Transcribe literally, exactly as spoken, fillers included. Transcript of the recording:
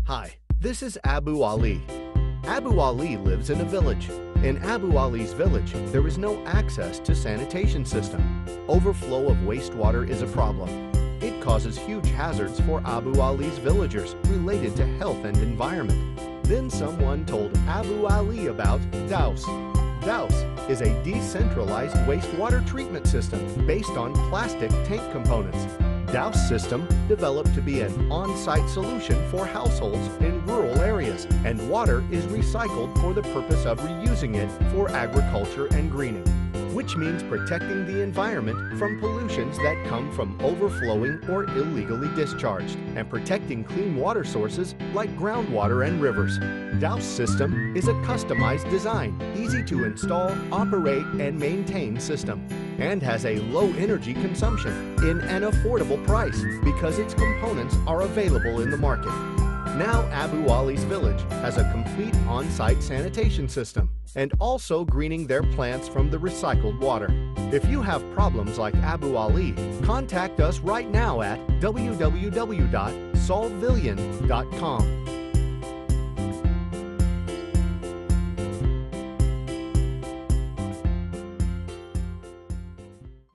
Hi, this is Abu Ali. Abu Ali lives in a village. In Abu Ali's village, there is no access to sanitation system. Overflow of wastewater is a problem. It causes huge hazards for Abu Ali's villagers related to health and environment. Then someone told Abu Ali about D W W S. D W W S is a decentralized wastewater treatment system based on plastic tank components. D W W S system developed to be an on-site solution for households in rural areas, and water is recycled for the purpose of reusing it for agriculture and greening, which means protecting the environment from pollutions that come from overflowing or illegally discharged, and protecting clean water sources like groundwater and rivers. D W W S system is a customized design, easy to install, operate, and maintain system, and has a low energy consumption in an affordable price because its components are available in the market. Now Abu Ali's village has a complete on-site sanitation system and also greening their plants from the recycled water. If you have problems like Abu Ali, contact us right now at w w w dot solvillion dot com.